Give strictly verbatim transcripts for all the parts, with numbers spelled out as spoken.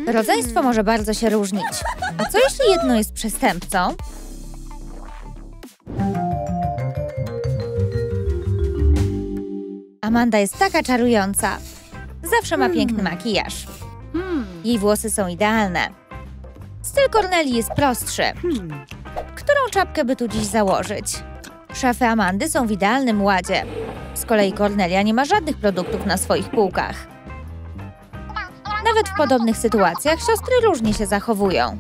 Rodzeństwo może bardzo się różnić. A co jeśli jedno jest przestępcą? Amanda jest taka czarująca. Zawsze ma piękny makijaż. Jej włosy są idealne. Styl Cornelii jest prostszy. Którą czapkę by tu dziś założyć? Szafy Amandy są w idealnym ładzie. Z kolei Cornelia nie ma żadnych produktów na swoich półkach. Nawet w podobnych sytuacjach siostry różnie się zachowują.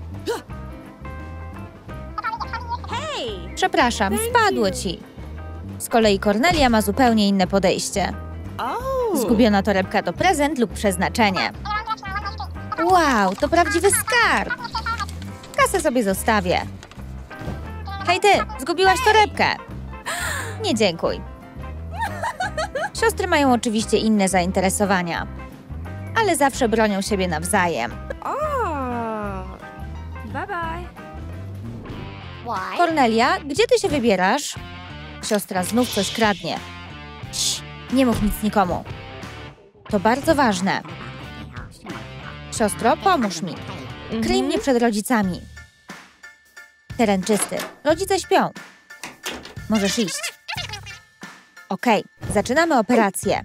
Przepraszam, spadło ci. Z kolei Cornelia ma zupełnie inne podejście. Zgubiona torebka to prezent lub przeznaczenie. Wow, to prawdziwy skarb. Kasę sobie zostawię. Hej ty, zgubiłaś torebkę. Nie dziękuj. Siostry mają oczywiście inne zainteresowania, ale zawsze bronią siebie nawzajem. Bye bye. Cornelia, gdzie ty się wybierasz? Siostra znów coś kradnie. Cii, nie mów nic nikomu. To bardzo ważne. Siostro, pomóż mi. Kryj mnie przed rodzicami. Teren czysty. Rodzice śpią. Możesz iść. Okej, zaczynamy operację.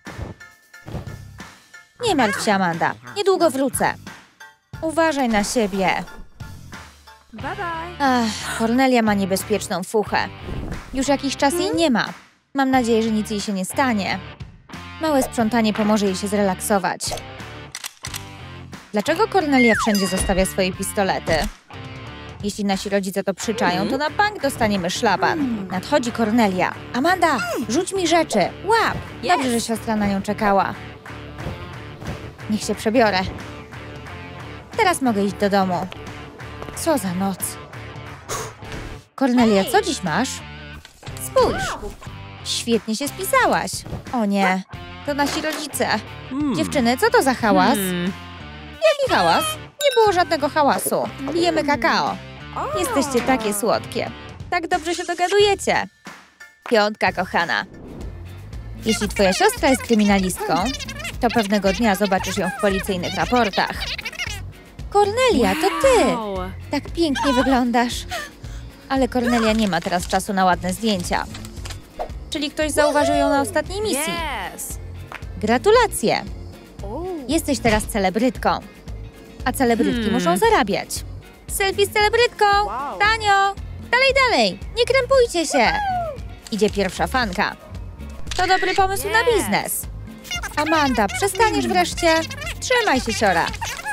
Nie martw się, Amanda. Niedługo wrócę. Uważaj na siebie. Bye bye. Ach, Cornelia ma niebezpieczną fuchę. Już jakiś czas jej nie ma. Mam nadzieję, że nic jej się nie stanie. Małe sprzątanie pomoże jej się zrelaksować. Dlaczego Cornelia wszędzie zostawia swoje pistolety? Jeśli nasi rodzice to przyczają, to na bank dostaniemy szlaban. Nadchodzi Cornelia. Amanda, rzuć mi rzeczy. Łap! Dobrze, że siostra na nią czekała. Niech się przebiorę. Teraz mogę iść do domu. Co za noc. Cornelia, co dziś masz? Spójrz. Świetnie się spisałaś. O nie, to nasi rodzice. Dziewczyny, co to za hałas? Jaki hałas? Nie było żadnego hałasu. Pijemy kakao. Jesteście takie słodkie. Tak dobrze się dogadujecie. Piątka, kochana. Jeśli twoja siostra jest kryminalistką, to pewnego dnia zobaczysz ją w policyjnych raportach. Cornelia, to ty! Tak pięknie wyglądasz. Ale Cornelia nie ma teraz czasu na ładne zdjęcia. Czyli ktoś zauważył ją na ostatniej misji. Gratulacje! Jesteś teraz celebrytką. A celebrytki Hmm. muszą zarabiać. Selfie z celebrytką! Tanio! Dalej, dalej! Nie krępujcie się! Idzie pierwsza fanka. To dobry pomysł na biznes. Amanda, przestaniesz wreszcie? Trzymaj się, siora.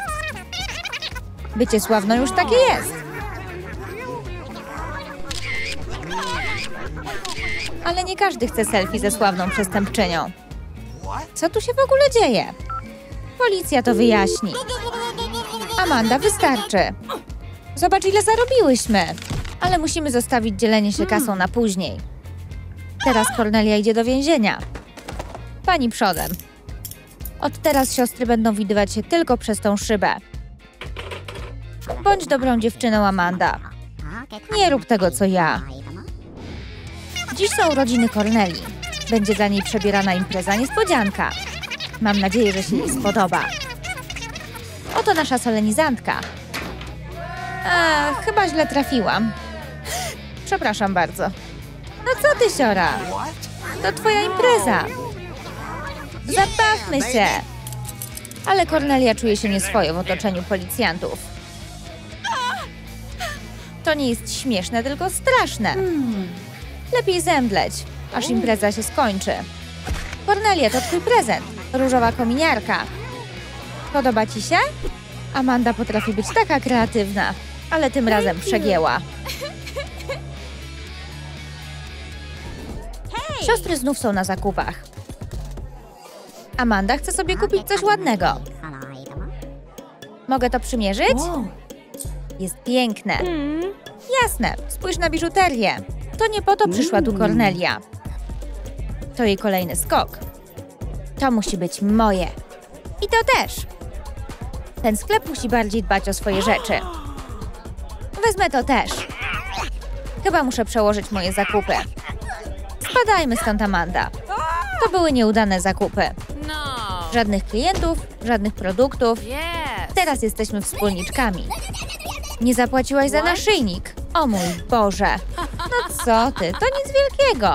Bycie sławną już takie jest. Ale nie każdy chce selfie ze sławną przestępczynią. Co tu się w ogóle dzieje? Policja to wyjaśni. Amanda, wystarczy. Zobacz, ile zarobiłyśmy. Ale musimy zostawić dzielenie się kasą na później. Teraz Cornelia idzie do więzienia. Pani przodem. Od teraz siostry będą widywać się tylko przez tą szybę. Bądź dobrą dziewczyną, Amanda. Nie rób tego, co ja. Dziś są urodziny Cornelii. Będzie dla niej przebierana impreza niespodzianka. Mam nadzieję, że się jej spodoba. Oto nasza solenizantka. A, chyba źle trafiłam. Przepraszam bardzo. No co ty, siora? To twoja impreza. Zabawmy się. Ale Cornelia czuje się nieswojo w otoczeniu policjantów. To nie jest śmieszne, tylko straszne. Lepiej zemdleć, aż impreza się skończy. Cornelia, to twój prezent. Różowa kominiarka. Podoba ci się? Amanda potrafi być taka kreatywna, ale tym razem przegięła. Siostry znów są na zakupach. Amanda chce sobie kupić coś ładnego. Mogę to przymierzyć? Jest piękne. Jasne, spójrz na biżuterię. To nie po to przyszła tu Cornelia. To jej kolejny skok. To musi być moje. I to też. Ten sklep musi bardziej dbać o swoje rzeczy. Wezmę to też. Chyba muszę przełożyć moje zakupy. Spadajmy stąd, Amanda. To były nieudane zakupy. Żadnych klientów, żadnych produktów. Teraz jesteśmy wspólniczkami. Nie zapłaciłaś za naszyjnik. O mój Boże. No co ty, to nic wielkiego.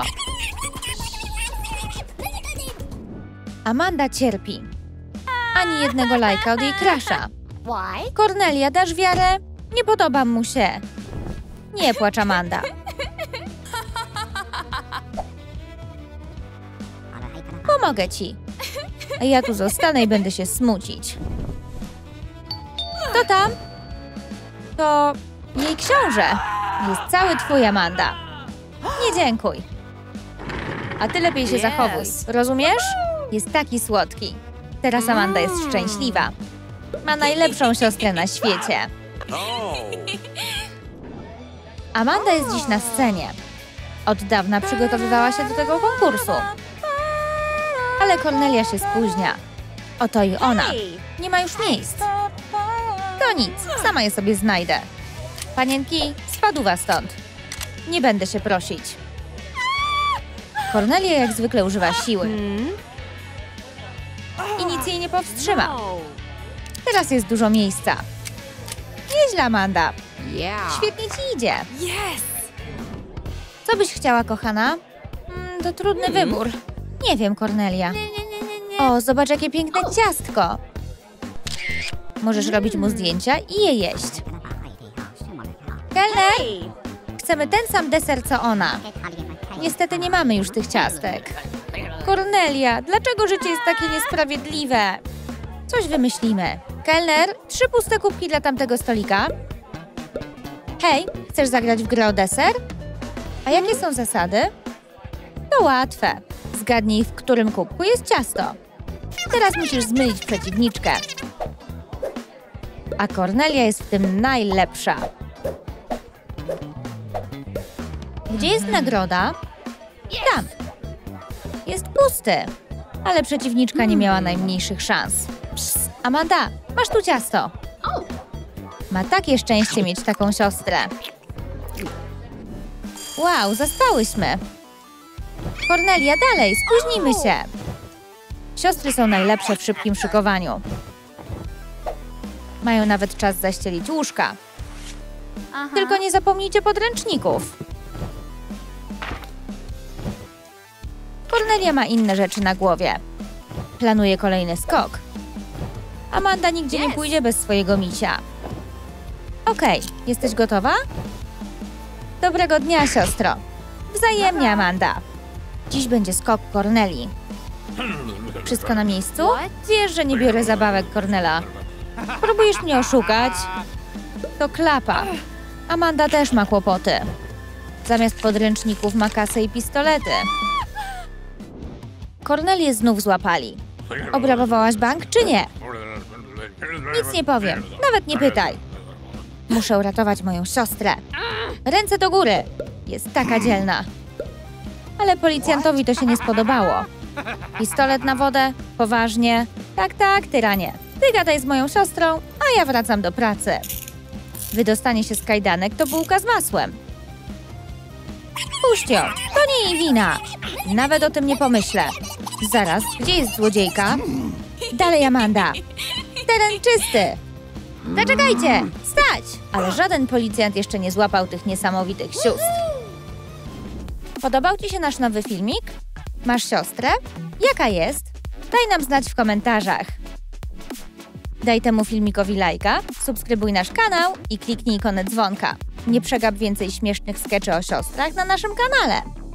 Amanda cierpi. Ani jednego lajka od jej crusha. Kornelia, dasz wiarę? Nie podobam mu się. Nie płacz, Amanda. Pomogę ci. A ja tu zostanę i będę się smucić. Kto tam? To jej książę. Jest cały twój, Amanda. Nie dziękuj. A ty lepiej się zachowuj. Rozumiesz? Jest taki słodki. Teraz Amanda jest szczęśliwa. Ma najlepszą siostrę na świecie. Amanda jest dziś na scenie. Od dawna przygotowywała się do tego konkursu. Ale Kornelia się spóźnia. Oto i ona. Nie ma już miejsc. To nic, sama je sobie znajdę. Panienki, spadła stąd. Nie będę się prosić. Kornelia jak zwykle używa siły. I nic jej nie powstrzyma. Teraz jest dużo miejsca. Nieźle, Amanda. Świetnie ci idzie. Co byś chciała, kochana? Mm, to trudny wybór. Nie wiem, Kornelia. O, zobacz, jakie piękne ciastko. Możesz robić mu zdjęcia i je jeść. Kelner, chcemy ten sam deser, co ona. Niestety nie mamy już tych ciastek. Kornelia, dlaczego życie jest takie niesprawiedliwe? Coś wymyślimy. Kelner, trzy puste kubki dla tamtego stolika. Hej, chcesz zagrać w grę o deser? A jakie są zasady? To łatwe. Zgadnij, w którym kubku jest ciasto. Teraz musisz zmylić przeciwniczkę. A Kornelia jest w tym najlepsza. Gdzie jest nagroda? Tam. Jest pusty. Ale przeciwniczka nie miała najmniejszych szans. Psst, Amanda, masz tu ciasto. Ma takie szczęście mieć taką siostrę. Wow, zaspałyśmy. Kornelia, dalej, spóźnimy się. Siostry są najlepsze w szybkim szykowaniu. Mają nawet czas zaścielić łóżka. Tylko nie zapomnijcie podręczników. Kornelia ma inne rzeczy na głowie. Planuje kolejny skok. Amanda nigdzie nie pójdzie bez swojego misia. Okej, jesteś gotowa? Dobrego dnia, siostro. Wzajemnie, Amanda. Dziś będzie skok Kornelii. Wszystko na miejscu? Wiesz, że nie biorę zabawek, Kornela. Próbujesz mnie oszukać? To klapa. Amanda też ma kłopoty. Zamiast podręczników ma kasę i pistolety. Kornelię znów złapali. Obrabowałaś bank, czy nie? Nic nie powiem. Nawet nie pytaj. Muszę uratować moją siostrę. Ręce do góry. Jest taka dzielna. Ale policjantowi to się nie spodobało. Pistolet na wodę? Poważnie? Tak, tak, tyranie. Ty gadaj z moją siostrą, a ja wracam do pracy. Wydostanie się z kajdanek to bułka z masłem. Puść ją, to nie jej wina. Nawet o tym nie pomyślę. Zaraz, gdzie jest złodziejka? Dalej, Amanda. Teren czysty. Zaczekajcie, stać! Ale żaden policjant jeszcze nie złapał tych niesamowitych sióstr. Podobał ci się nasz nowy filmik? Masz siostrę? Jaka jest? Daj nam znać w komentarzach. Daj temu filmikowi lajka, subskrybuj nasz kanał i kliknij ikonę dzwonka. Nie przegap więcej śmiesznych skeczy o siostrach na naszym kanale.